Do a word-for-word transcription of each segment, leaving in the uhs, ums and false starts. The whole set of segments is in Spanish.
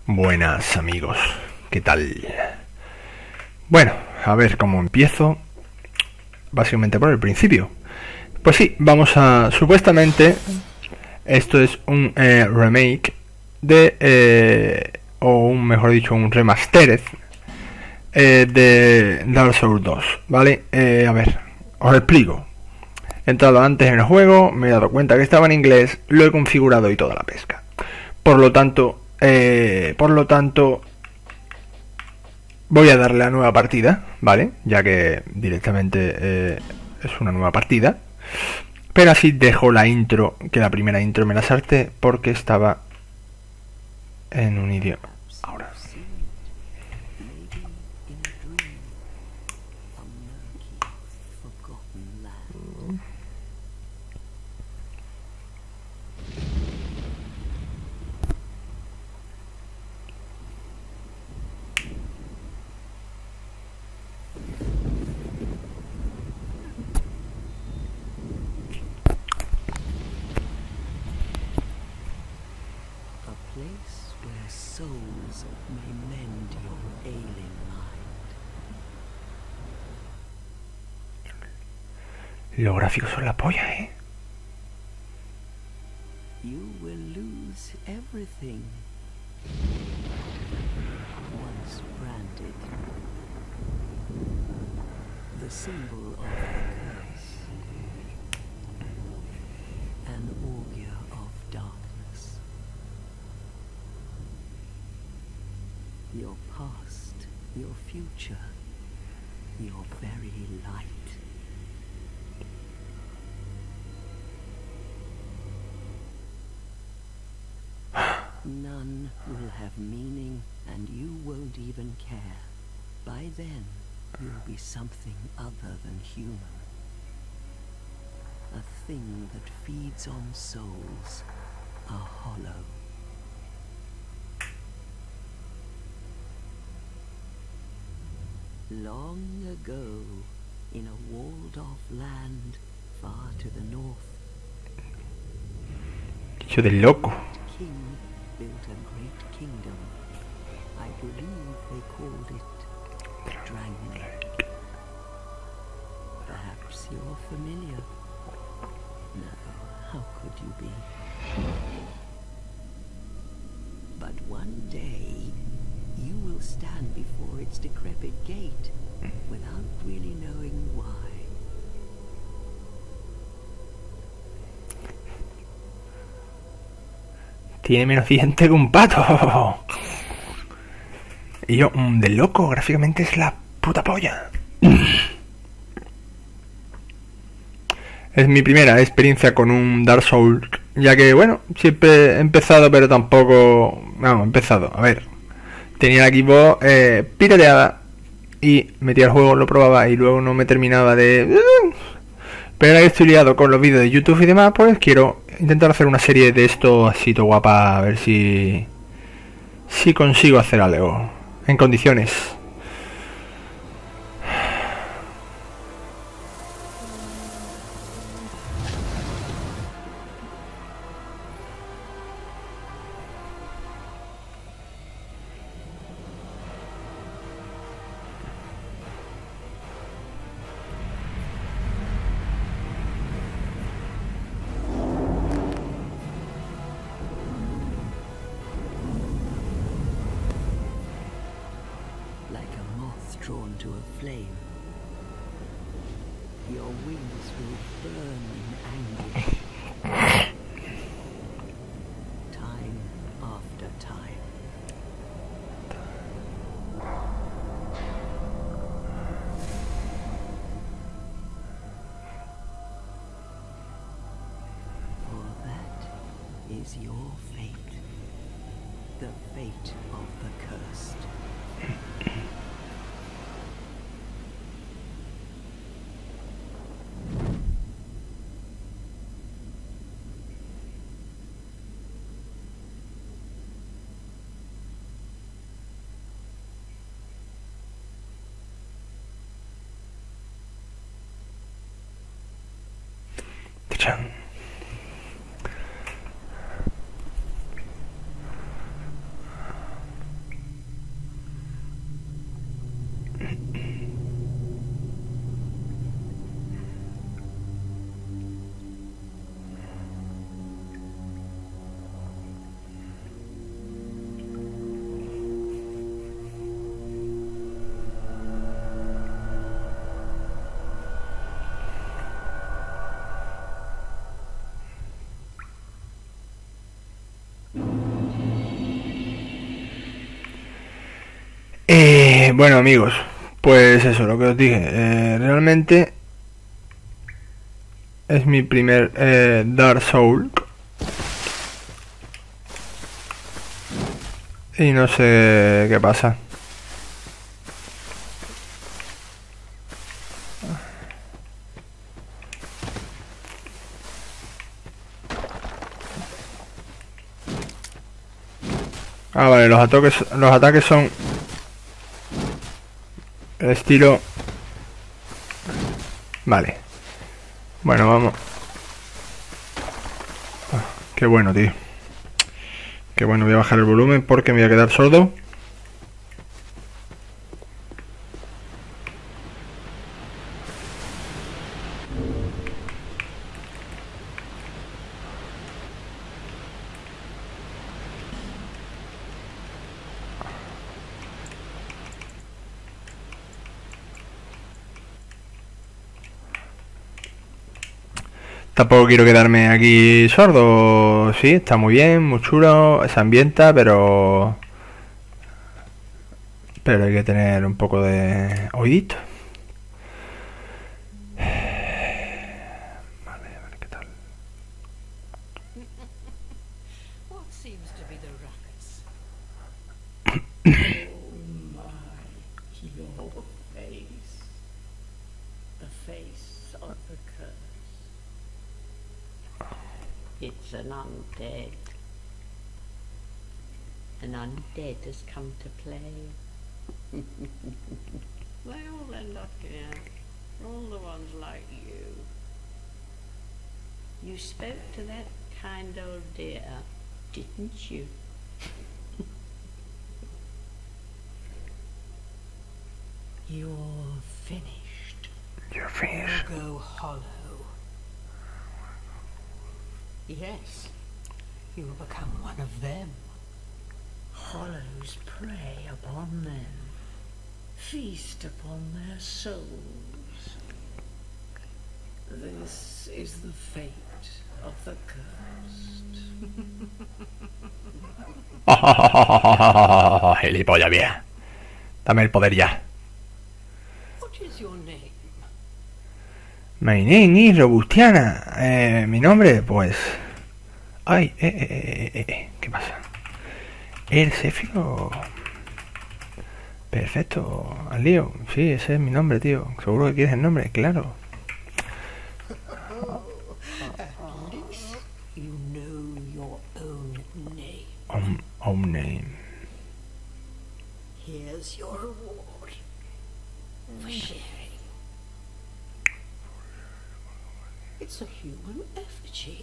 Buenas amigos, ¿qué tal? Bueno, a ver cómo empiezo. Básicamente por el principio. Pues sí, vamos a... Supuestamente esto es un eh, remake de... Eh, o un, mejor dicho, un remastered eh, de Dark Souls dos, ¿vale? Eh, a ver, os explico. He entrado antes en el juego, me he dado cuenta que estaba en inglés, lo he configurado y toda la pesca. Por lo tanto... Eh, por lo tanto voy a darle a nueva partida, ¿vale? Ya que directamente eh, es una nueva partida. Pero así dejo la intro, que la primera intro me la salté porque estaba en un idioma. Ahora. Los gráficos son la polla, ¿eh? You will lose everything once branded. The symbol of the curse. An augur of darkness. Your past, your future, your very light. None will have meaning, and you won't even care. By then, you'll be something other than human. A thing that feeds on souls, a hollow. Long ago, in a walled-off land far to the north, Yo del loco. king built a great kingdom. I believe they called it Dragon. Perhaps you're familiar. No, how could you be? But one day, you will stand before its decrepit gate without really knowing why. Tiene menos diente que un pato. Y yo, mmm, del loco, gráficamente es la puta polla. Es mi primera experiencia con un Dark Souls, ya que, bueno, siempre he empezado, pero tampoco... Vamos, he empezado, a ver. Tenía la Xbox eh, pirateada y metía el juego, lo probaba y luego no me terminaba de... Pero ahora que estoy liado con los vídeos de YouTube y demás, pues quiero intentar hacer una serie de esto así todo guapa, a ver si... Si consigo hacer algo en condiciones. Like a moth drawn to a flame. Your wings will burn in anguish. Time after time. For that is your fate. The fate of the cursed. Chan. Eh, bueno amigos, pues eso, lo que os dije, eh, realmente es mi primer eh, Dark Souls y no sé qué pasa. Ah, vale, los ataques, los ataques son el estilo. Vale. Bueno, vamos. Ah, qué bueno, tío. Qué bueno, voy a bajar el volumen porque me voy a quedar sordo. Tampoco quiero quedarme aquí sordo. Sí, está muy bien, muy chulo, se ambienta, pero... Pero hay que tener un poco de oídito. Vale, a ver qué tal. What seems to be the ruckus? Your face. The face of the curse. It's an undead. An undead has come to play. They all end up here. All the ones like you. You spoke to that kind old dear, didn't you? You're finished. You're finished. You go hollow. Yes, you will become one of them. Hollows prey upon them, feast upon their souls. This is the fate of the cursed. Gilipollas vieja. Dame el poder ya. What is your name? My name is Robustiana. Eh, mi nombre, pues... Ay, eh, eh, eh, eh, eh. ¿Qué pasa? El Céfiro. Perfecto, al lío. Sí, ese es mi nombre, tío. Seguro que quieres el nombre, claro. At least you know your own name. Own, own name. Here's your reward for sharing. It's a human effigy.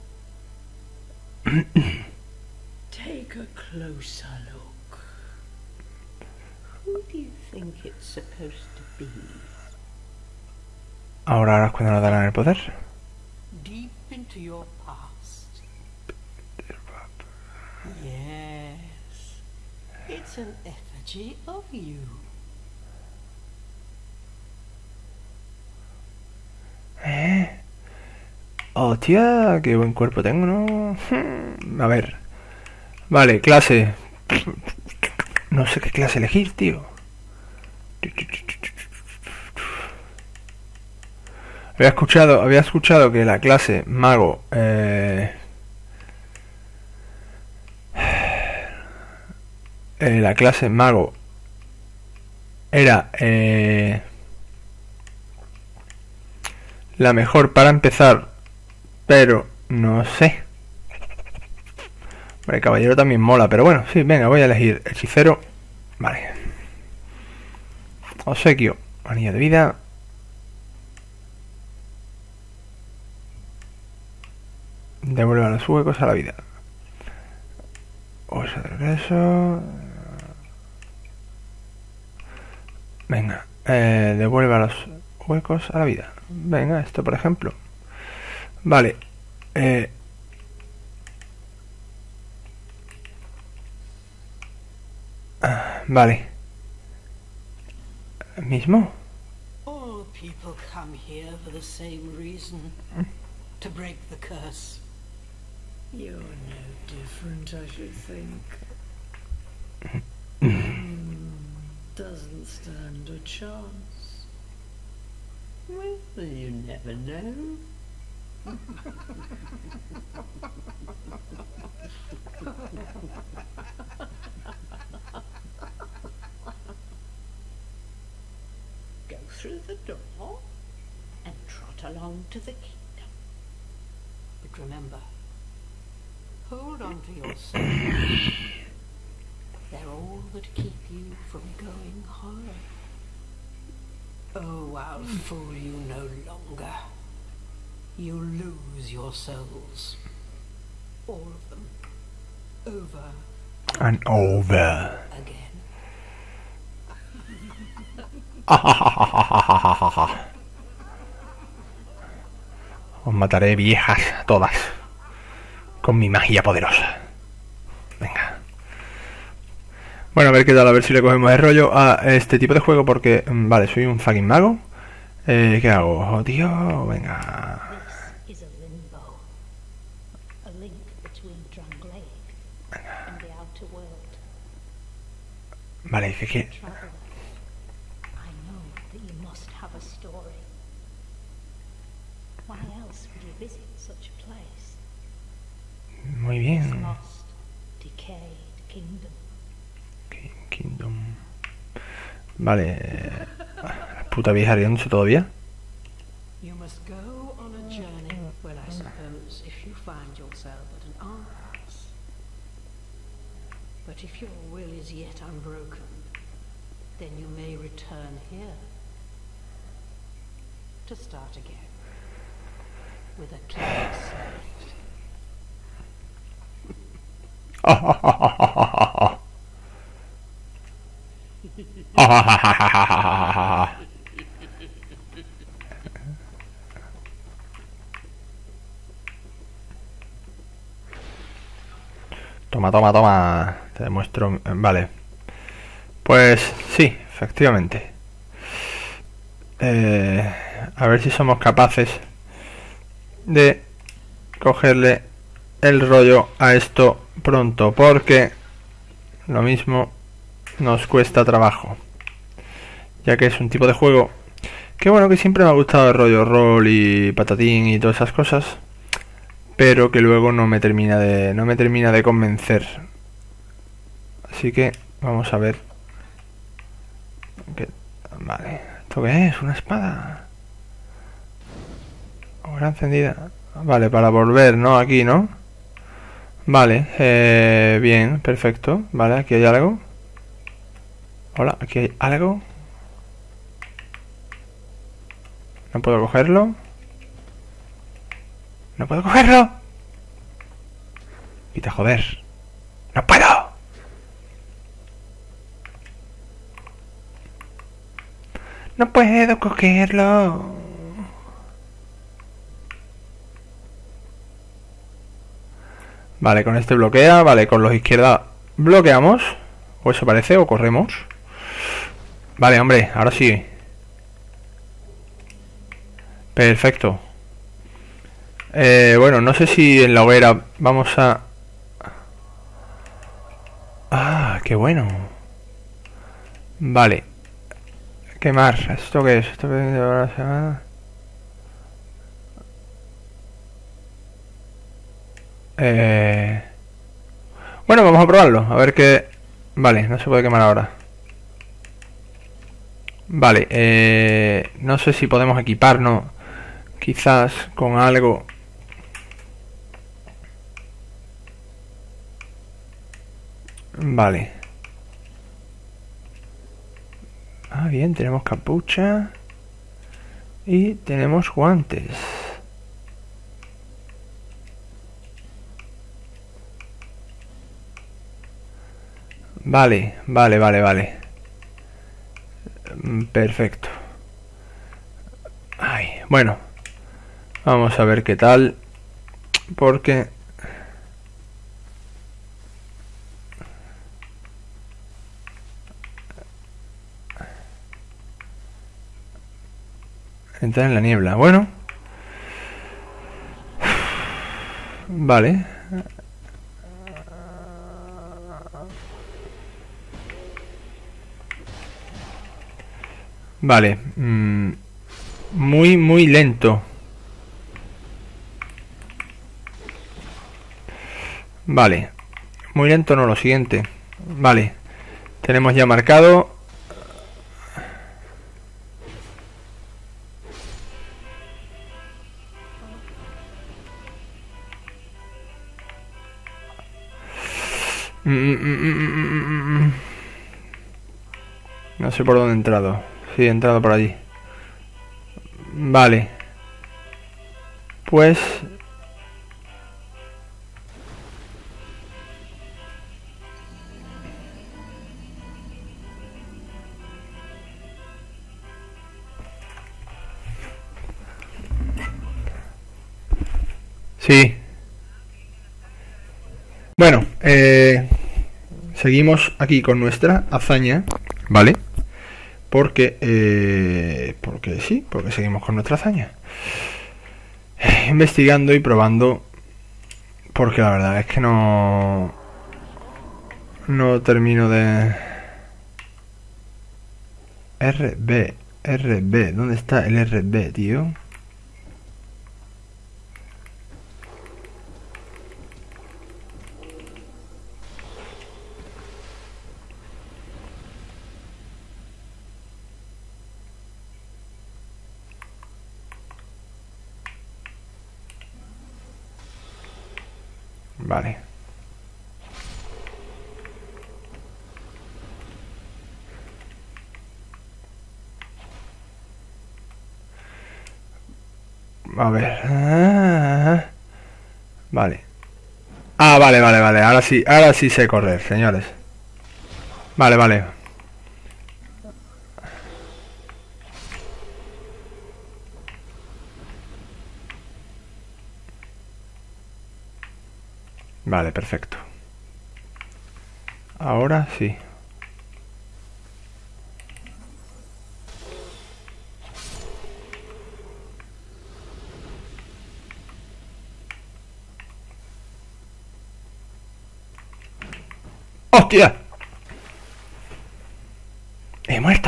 Take a closer look. Who do you think it's supposed to be? Ahora, ahora es cuando nos darán el poder. Deep into your past. Yes. It's an effigy of you. ¿Eh? Hostia, qué buen cuerpo tengo, ¿no? A ver. Vale, clase. No sé qué clase elegir, tío. Había escuchado, había escuchado que la clase mago... Eh, eh, la clase mago era... Eh, la mejor para empezar, pero no sé. Vale, caballero también mola, pero bueno, sí, venga, voy a elegir hechicero. Vale. Obsequio, anillo de vida. Devuelve a los huecos a la vida. Osa de regreso. Venga, eh, devuelve a los huecos a la vida. Venga, esto por ejemplo. Vale. Eh, ah, vale. Mismo. All people come here for the same reason. To break the curse. You're no different, I should think. mm, doesn't chance. Well, you never know. Go through the door and trot along to the kingdom. But remember, hold on to yourself. They're all that keep you from going home. Oh, I'll fool you no longer. You lose your souls. All of them. Over And over. again. Os mataré, viejas, todas. Con mi magia poderosa. Venga. Bueno, a ver qué tal, a ver si le cogemos el rollo a este tipo de juego, porque, vale, soy un fucking mago. Eh, ¿Qué hago? Oh, tío, venga. This is a limbo, a link between Drangleic and the outer world. Vale, dice que... Traveler, I know that you must have a story. Why else would you visit such a place? Muy This bien. lost, decayed kingdom. Kingdom. Vale. La puta vieja riéndose todavía. You must go on a journey. Well, I suppose if you find yourself at an arms. But if your will is yet unbroken, then you may return here to start again with a clean slate. Toma, toma, toma. Te demuestro. Vale. Pues sí, efectivamente. Eh, a ver si somos capaces de cogerle el rollo a esto pronto, porque lo mismo nos cuesta trabajo, ya que es un tipo de juego que, bueno, que siempre me ha gustado el rollo rol y patatín y todas esas cosas, pero que luego no me termina de no me termina de convencer. Así que vamos a ver qué... Vale, ¿esto qué es? ¿Una espada? Ahora encendida. Vale, para volver, ¿no? Aquí, ¿no? Vale, eh, bien, perfecto. Vale, aquí hay algo. Hola, aquí hay algo. No puedo cogerlo. No puedo cogerlo. Quita, joder. No puedo. No puedo cogerlo. Vale, con este bloquea. Vale, con los izquierda bloqueamos. O eso parece, o corremos. Vale, hombre, ahora sí. Perfecto. Eh, bueno, no sé si en la hoguera vamos a... Ah, qué bueno. Vale. Quemar. ¿Esto qué es? ¿Esto qué es? Eh... Bueno, vamos a probarlo. A ver qué... Vale, no se puede quemar ahora. Vale, eh... no sé si podemos equiparnos quizás con algo. Vale. Ah, bien, tenemos capucha. Y tenemos guantes. Vale, vale, vale, vale. Perfecto. Ay, bueno. Vamos a ver qué tal. Porque... Entrar en la niebla. Bueno. Vale. Vale. Mm, muy, muy lento. Vale. Muy lento no, lo siguiente. Vale. Tenemos ya marcado. Mm, mm, mm, mm, mm. No sé por dónde he entrado. Sí, he entrado por allí. Vale. Pues... Sí. Bueno, eh, seguimos aquí con nuestra hazaña, ¿vale? Porque, eh, porque sí, porque seguimos con nuestra hazaña. Eh, investigando y probando, porque la verdad es que no, no termino de... R B, R B, ¿dónde está el R B, tío? Vale. A ver. Ah, vale. Ah, vale, vale, vale. Ahora sí, ahora sí sé correr, señores. Vale, vale. Vale, perfecto. Ahora sí. ¡Hostia! ¡He muerto!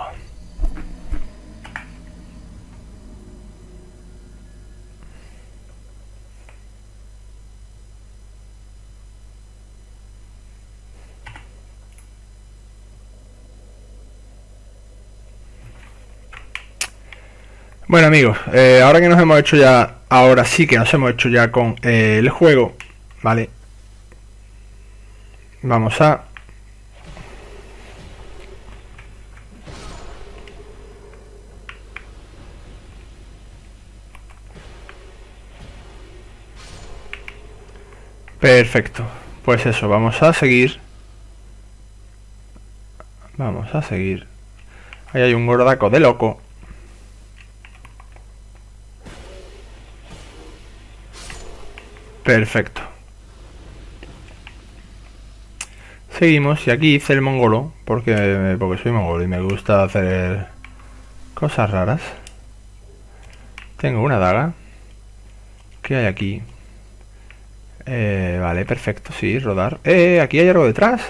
Bueno amigos, eh, ahora que nos hemos hecho ya, ahora sí que nos hemos hecho ya con eh, el juego, ¿vale? Vamos a... Perfecto, pues eso, vamos a seguir. Vamos a seguir. Ahí hay un gordaco de loco. Perfecto. Seguimos y aquí hice el mongolo porque, porque soy mongolo y me gusta hacer cosas raras. Tengo una daga. ¿Qué hay aquí? Eh, vale, perfecto, sí, rodar. Eh, aquí hay algo detrás.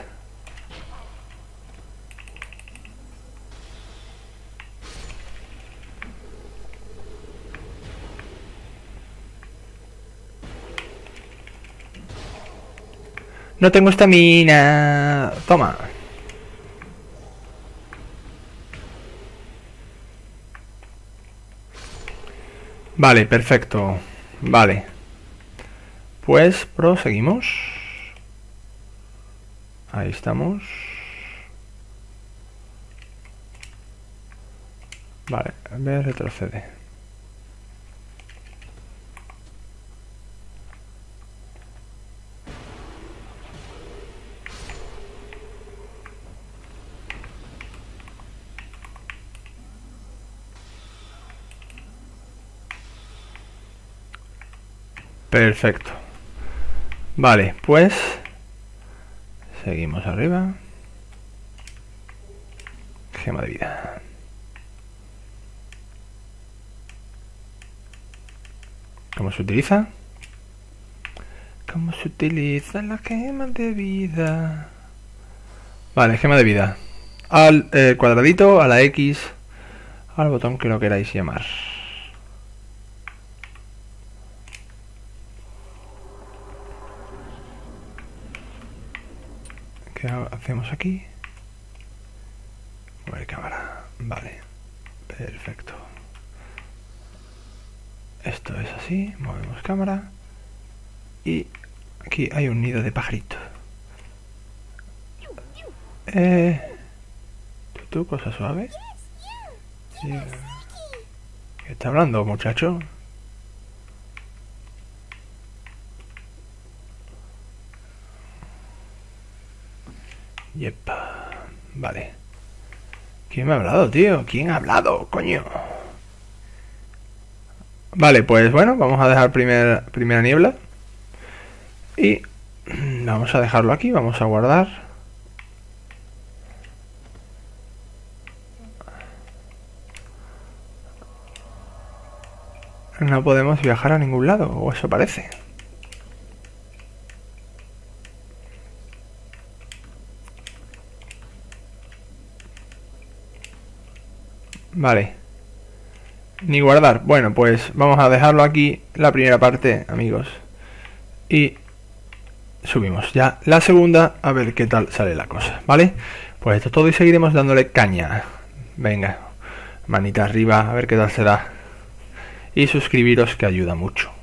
No tengo estamina. Toma. Vale, perfecto. Vale. Pues proseguimos. Ahí estamos. Vale, a ver, retrocede. Perfecto. Vale, pues seguimos arriba. Gema de vida. ¿Cómo se utiliza? ¿Cómo se utiliza la gema de vida? Vale, gema de vida. Al eh, cuadradito, a la X al botón que lo queráis llamar. ¿Qué hacemos aquí? Mover cámara. Vale. Perfecto. Esto es así. Movemos cámara. Y aquí hay un nido de pajarito. Eh... ¿Tú, tú cosa suave? Sí. ¿Qué está hablando, muchacho? Yep. Vale. ¿Quién me ha hablado, tío? ¿Quién ha hablado, coño? Vale, pues bueno, vamos a dejar primer, primera niebla. Y vamos a dejarlo aquí, vamos a guardar. No podemos viajar a ningún lado, o eso parece. Vale. Ni guardar. Bueno, pues vamos a dejarlo aquí la primera parte, amigos. Y subimos ya la segunda, a ver qué tal sale la cosa, ¿vale? Pues esto es todo y seguiremos dándole caña. Venga, manita arriba, a ver qué tal será. Y suscribiros, que ayuda mucho.